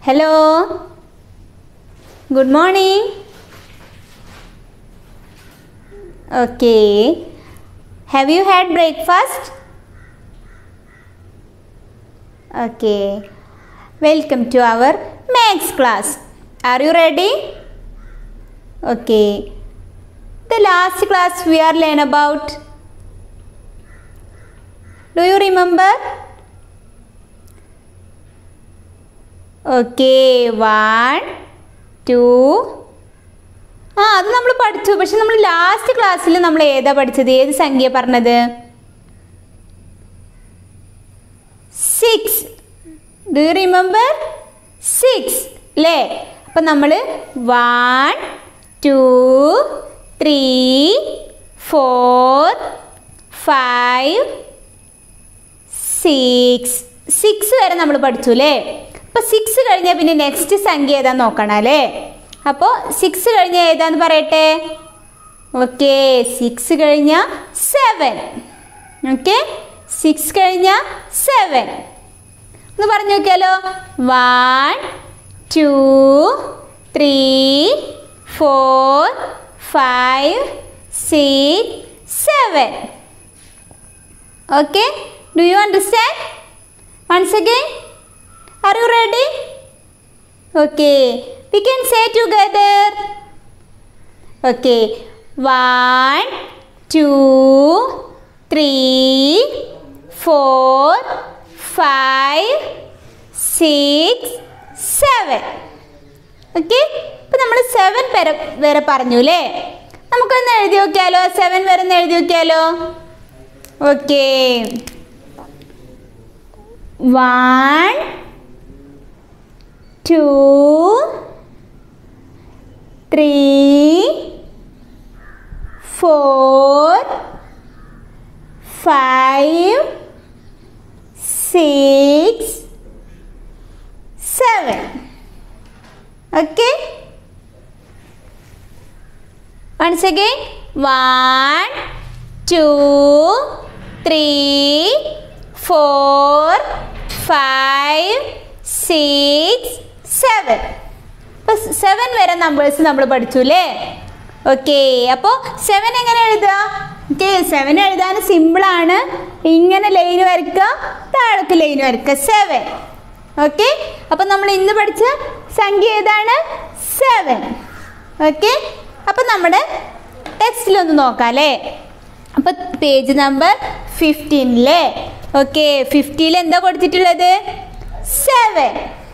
Hello. Good morning. Okay. Have you had breakfast? Okay. Welcome to our maths class. Are you ready? Okay. The last class we are learn about. Do you remember? Okay. 1, 2. അത് നമ്മൾ പഠിച്ചു. പക്ഷെ നമ്മൾ last ക്ലാസ്സിൽ നമ്മൾ ഏതാ പഠിച്ചത്? ഏത് സംഖ്യ പറഞ്ഞത്? 6. Do you remember? 6 അല്ലേ? അപ്പം നമ്മൾ 1, 2, 3, 4, 5, 6 വരെ നമ്മൾ പഠിച്ചു അല്ലേ? അപ്പോൾ 6 കഴിഞ്ഞാൽ പിന്നെ നെക്സ്റ്റ് സംഖ്യ ഏതാന്ന് നോക്കണം അല്ലേ? അപ്പോൾ 6 കഴിഞ്ഞാൽ ഏതാന്ന് പറയട്ടെ. ഓക്കെ, 6 കഴിഞ്ഞാൽ 7. ഓക്കെ, 6 കഴിഞ്ഞാൽ 7 ഒന്ന് പറഞ്ഞു നോക്കിയാലോ. 1, 2, 3, 4, 5, 6, 7. Okay, do you understand? Once again, are you ready? Okay, we can say together. Okay, 1, 2, 3, 4, 5, 6, 7. Okay, ഇപ്പം നമ്മൾ 7 വരെ പറഞ്ഞു അല്ലേ? നമുക്കൊന്ന് എഴുതി നോക്കിയാലോ. 7 വരെ ഒന്ന് എഴുതി നോക്കിയാലോ. ഓക്കെ, 1, 2, 3, 4, 5, 6, 7. Okay, once again, 1, 2, 3, 4, 5, 6, 7. അപ്പോൾ 7 വരെ നമ്പേഴ്സ് നമ്മൾ പഠിച്ചു അല്ലേ? ഓക്കെ, അപ്പോൾ 7 എങ്ങനെ എഴുതുക? ഓക്കെ, 7 എഴുതാൻ സിമ്പിളാണ്. ഇങ്ങനെ ലൈൻ വരയ്ക്കുക, താഴേക്ക് ലൈൻ വരയ്ക്കുക. 7. ഓക്കെ, അപ്പം നമ്മൾ ഇന്ന് പഠിച്ച സംഖ്യ ഏതാണ്? 7. ഓക്കെ, അപ്പം നമ്മുടെ ടെക്സ്റ്റിലൊന്ന് നോക്കാം അല്ലേ? അപ്പം പേജ് നമ്പർ 15 ഓക്കെ, 50 എന്താ കൊടുത്തിട്ടുള്ളത്? 7.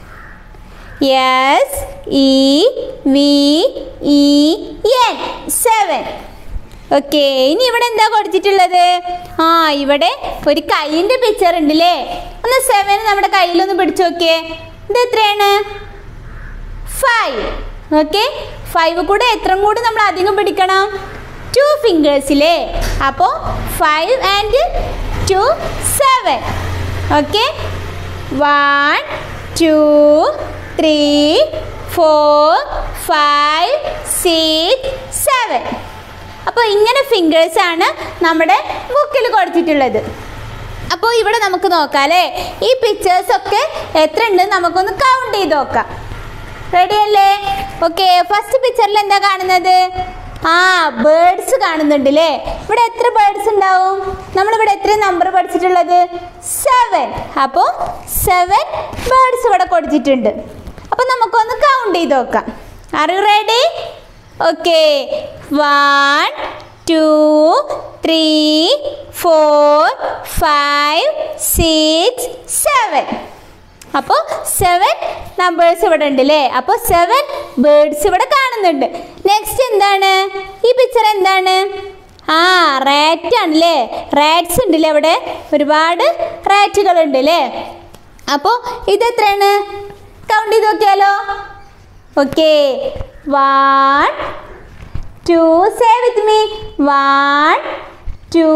SEVEN 7. ഓക്കെ, ഇനി ഇവിടെ എന്താ കൊടുത്തിട്ടുള്ളത്? ഇവിടെ ഒരു കൈയിൻ്റെ പിക്ചർ ഉണ്ട് അല്ലേ? ഒന്ന് 7 നമ്മുടെ കയ്യിലൊന്ന് പിടിച്ചു നോക്കിയേ. ഇത് എത്രയാണ്? 5. ഓക്കെ, 5 കൂടെ എത്ര കൂടെ നമ്മൾ അധികം പിടിക്കണം? 2 ഫിംഗേഴ്സിലേ. അപ്പോൾ 5 and 2, 7. ഓക്കെ, 1, 2, 3, 4, 5, 6, 7. അപ്പോൾ ഇങ്ങനെ ഫിംഗേഴ്സാണ് നമ്മുടെ ബുക്കിൽ കൊടുത്തിട്ടുള്ളത്. അപ്പോൾ ഇവിടെ നമുക്ക് നോക്കാം അല്ലേ? ഈ പിക്ചേഴ്സൊക്കെ എത്ര ഉണ്ട് നമുക്കൊന്ന് കൗണ്ട് ചെയ്ത് നോക്കാം. റെഡി അല്ലേ? ഓക്കെ, ഫസ്റ്റ് പിക്ചറിൽ എന്താ കാണുന്നത്? ബേർഡ്സ് കാണുന്നുണ്ട് അല്ലേ? ഇവിടെ എത്ര ബേർഡ്സ് ഉണ്ടാവും? നമ്മളിവിടെ എത്ര നമ്പർ പഠിച്ചിട്ടുള്ളത്? 7. അപ്പോൾ 7 ബേർഡ്സ് ഇവിടെ കൊടുത്തിട്ടുണ്ട്. അപ്പോൾ നമുക്കൊന്ന് കൗണ്ട് ചെയ്ത് നോക്കാം. Are you ready? ഓക്കെ, 1, 2, 3, 4, 5, 6, 7. അപ്പോൾ 7 നമ്പേഴ്സ് ഇവിടെ ഉണ്ട് അല്ലേ? അപ്പോൾ 7 ബേർഡ്സ് ഇവിടെ കാണുന്നുണ്ട്. നെക്സ്റ്റ് എന്താണ്? ഈ പിക്ചർ എന്താണ്? റാറ്റ് ആണല്ലേ? റാറ്റ്സ് ഉണ്ടല്ലേ? അവിടെ ഒരുപാട് റാറ്റുകൾ ഉണ്ട് അല്ലേ? അപ്പോൾ ഇതെത്രയാണ്? കൗണ്ട് ചെയ്ത് നോക്കിയാലോ. Okay, 1, 2, say with me. 1, 2,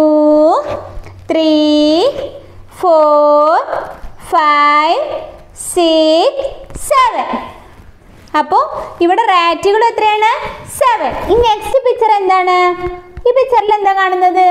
3, 4, 5, 6, 7. അപ്പോൾ ഇവിടെ റാറ്റുകൾ എത്രയാണ്? 7. ഈ നെക്സ്റ്റ് പിക്ചർ എന്താണ്? ഈ പിക്ചറിൽ എന്താ കാണുന്നത്?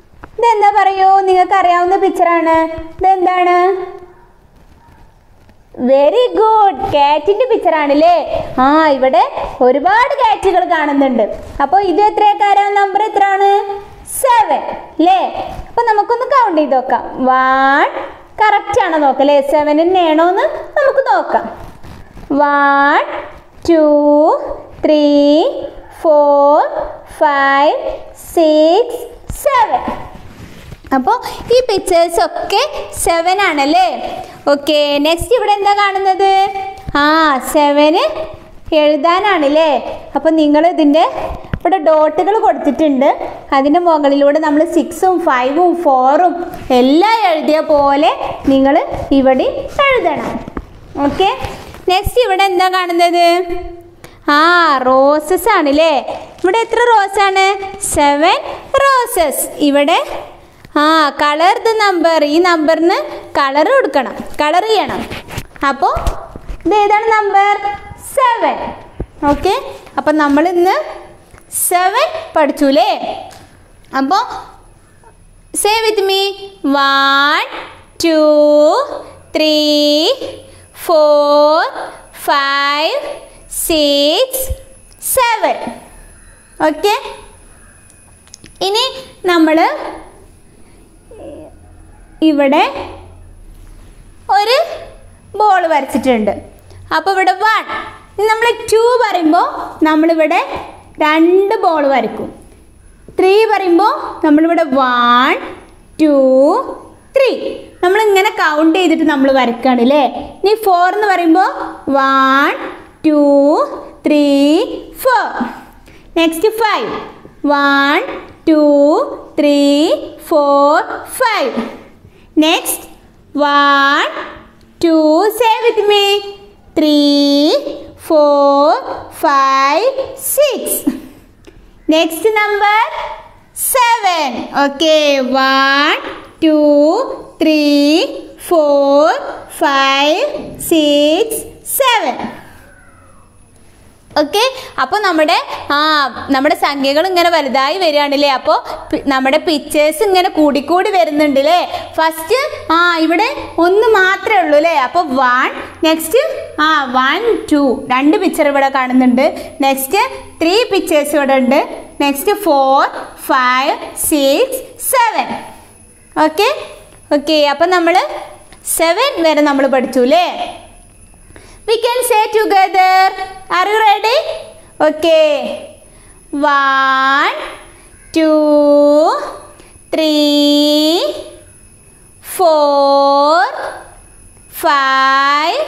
ഇതെന്താ പറയൂ? നിങ്ങൾക്ക് അറിയാവുന്ന പിക്ചറാണ്. ഇതെന്താണ്? Very good. കാറ്റിന്റെ പിക്ചർ ആണല്ലേ. ആ ഇവിടെ ഒരുപാട് കാറ്റുകൾ കാണുന്നുണ്ട്. അപ്പോൾ ഇത് എത്രയാക്കാരം? നമ്പർ എത്രയാണ്? 7 അല്ലേ? അപ്പൊ നമുക്കൊന്ന് കൗണ്ട് ചെയ്ത് നോക്കാം. 1 കറക്റ്റ് ആണോ നോക്കാം അല്ലേ? 7 തന്നെയാണോ എന്ന് നമുക്ക് നോക്കാം. 1 2 3 4 5 6 7. അപ്പോൾ ഈ പിക്ചേഴ്സ് ഒക്കെ 7 ആണല്ലേ? ഓക്കെ, നെക്സ്റ്റ് ഇവിടെ എന്താ കാണുന്നത്? 7 എഴുതാനാണല്ലേ? അപ്പം നിങ്ങൾ ഇതിൻ്റെ ഇവിടെ ഡോട്ടുകൾ കൊടുത്തിട്ടുണ്ട്. അതിൻ്റെ മുകളിലൂടെ നമ്മൾ 6ഉം 5ഉം 4ഉം എല്ലാം എഴുതിയ പോലെ നിങ്ങൾ ഇവിടെ എഴുതണം. ഓക്കെ, നെക്സ്റ്റ് ഇവിടെ എന്താ കാണുന്നത്? റോസസ് ആണല്ലേ? ഇവിടെ എത്ര റോസാണ്? 7 റോസസ്. ഇവിടെ കളർ ദ നമ്പർ. ഈ നമ്പറിന് കളർ കൊടുക്കണം, കളർ ചെയ്യണം. അപ്പോൾ ഇത് ഏതാണ്? നമ്പർ 7. ഓക്കെ, അപ്പം നമ്മൾ ഇന്ന് 7 പഠിച്ചു അല്ലേ? അപ്പോൾ സേ വിത്ത് മീ. 1 2 3 4 5 6 7. ഓക്കെ, ഇനി നമ്മൾ ഇവിടെ ഒരു ബോൾ വരച്ചിട്ടുണ്ട്. അപ്പോൾ ഇവിടെ 1. നമ്മൾ 2 പറയുമ്പോൾ നമ്മളിവിടെ 2 ബോൾ വരയ്ക്കും. 3 പറയുമ്പോൾ നമ്മളിവിടെ 1 2 3 നമ്മളിങ്ങനെ കൗണ്ട് ചെയ്തിട്ട് നമ്മൾ വരയ്ക്കുകയാണ് അല്ലേ? ഇനി 4 എന്ന് പറയുമ്പോൾ 1 2 3 4. Next 5 1 2 3 4 5. Next 1 2 say with me 3 4 5 6. Next number 7. Okay, 1 2 3 4 5 6 7. Okay, അപ്പോൾ നമ്മുടെ സംഖ്യകൾ ഇങ്ങനെ വലുതായി വരികയാണല്ലേ? അപ്പോൾ നമ്മുടെ പിക്ചേഴ്സ് ഇങ്ങനെ കൂടിക്കൂടി വരുന്നുണ്ട് അല്ലേ? ഫസ്റ്റ് ഇവിടെ 1 മാത്രമേ ഉള്ളൂ അല്ലേ? അപ്പോൾ 1. നെക്സ്റ്റ് 1 2 2 പിക്ചർ ഇവിടെ കാണുന്നുണ്ട്. നെക്സ്റ്റ് 3 പിക്ചേഴ്സ് ഇവിടെ ഉണ്ട്. നെക്സ്റ്റ് 4 5 6 7. ഓക്കെ ഓക്കെ, അപ്പം നമ്മൾ 7 വരെ നമ്മൾ പഠിച്ചു അല്ലേ? We can say together. Are you ready? Okay. 1 2 3 4 5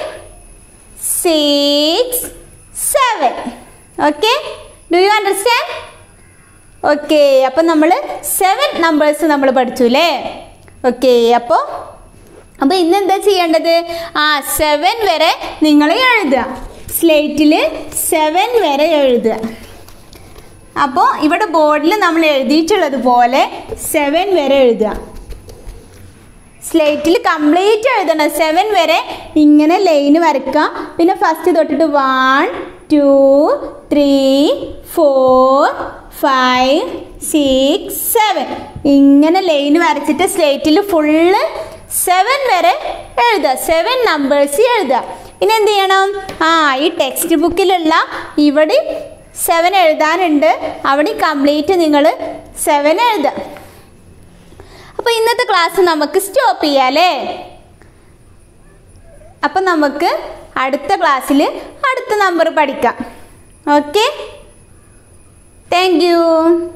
6 7. Okay. Do you understand? Okay. അപ്പോൾ നമ്മൾ 7 നമ്പേഴ്സ് നമ്മൾ പഠിച്ചു അല്ലേ? ഓക്കെ, അപ്പോൾ ഇന്ന് എന്താ ചെയ്യേണ്ടത്? 7 വരെ നിങ്ങൾ എഴുതുക. സ്ലേറ്റിൽ 7 വരെ എഴുതുക. അപ്പോൾ ഇവിടെ ബോർഡിൽ നമ്മൾ എഴുതിയിട്ടുള്ളത് പോലെ 7 വരെ എഴുതുക. സ്ലേറ്റിൽ കംപ്ലീറ്റ് എഴുതണം. 7 വരെ ഇങ്ങനെ ലൈന് വരയ്ക്കുക. പിന്നെ ഫസ്റ്റ് തൊട്ടിട്ട് 1 2 3 4 5 6 7 ഇങ്ങനെ ലൈന് വരച്ചിട്ട് സ്ലേറ്റിൽ ഫുള്ള് 7 വരെ എഴുതുക. 7 നമ്പേഴ്സ് എഴുതുക. ഇനി എന്ത് ചെയ്യണം? ഈ ടെക്സ്റ്റ് ബുക്കിലുള്ള ഇവിടെ 7 എഴുതാനുണ്ട്. അവിടെ കംപ്ലീറ്റ് നിങ്ങൾ 7 എഴുതുക. അപ്പോൾ ഇന്നത്തെ ക്ലാസ് നമുക്ക് സ്റ്റോപ്പ് ചെയ്യാം അല്ലേ? അപ്പം നമുക്ക് അടുത്ത ക്ലാസ്സിൽ അടുത്ത നമ്പർ പഠിക്കാം. Okay, thank U.